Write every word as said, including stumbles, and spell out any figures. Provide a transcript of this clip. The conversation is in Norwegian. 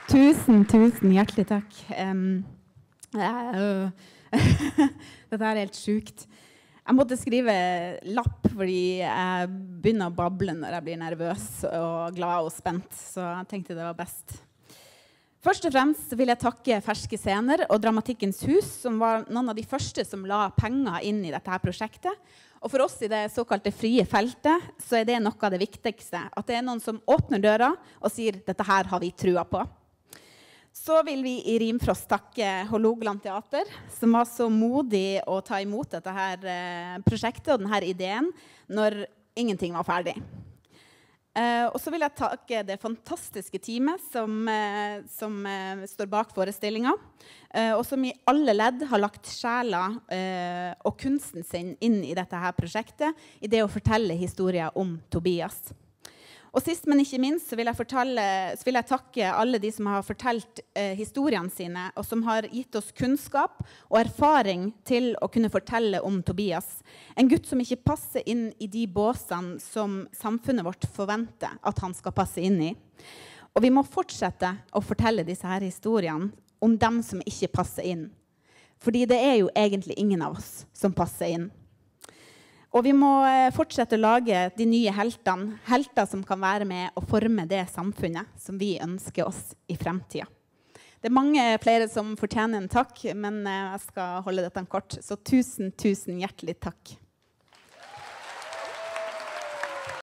Tusen, tusen hjertelig takk. Um, uh, Dette er helt sykt. Jeg måtte skrive lapp fordi jeg begynner å bable når jeg blir nervøs og glad og spent, så jeg tenkte det var best. Først og fremst vil jeg takke Ferske Scener og Dramatikkens Hus, som var noen av de første som la penger inn i dette her prosjektet. Og for oss i det såkalte frie feltet, så er det noe av det viktigste. At det er noen som åpner døra og sier, dette her har vi trua på. Så vil vi i Rimfrost takke Hålogaland Teater, som var så modig å ta imot dette her eh, prosjektet og denne ideen når ingenting var ferdig. Eh, og så vil jeg takke det fantastiske teamet som, eh, som eh, står bak forestillingen, eh, og som i alle ledd har lagt sjela eh, og kunsten sin inn i dette her prosjektet, i det å fortelle historier om Tobias. Og sist, men ikke minst, så vil jeg, fortelle, så vil jeg takke alle de som har fortalt eh, historiene sine, og som har gitt oss kunnskap og erfaring til å kunne fortelle om Tobias. En gutt som ikke passer inn i de båsene som samfunnet vårt forventer at han skal passe inn i. Og vi må fortsette å fortelle disse her historiene om dem som ikke passer inn. Fordi det er jo egentlig ingen av oss som passer inn. Og vi må fortsette å lage de nye heltene, helter som kan være med og forme det samfunnet som vi ønsker oss i fremtiden. Det er mange flere som fortjener en takk, men jeg skal holde dette kort. Så tusen, tusen hjertelig takk.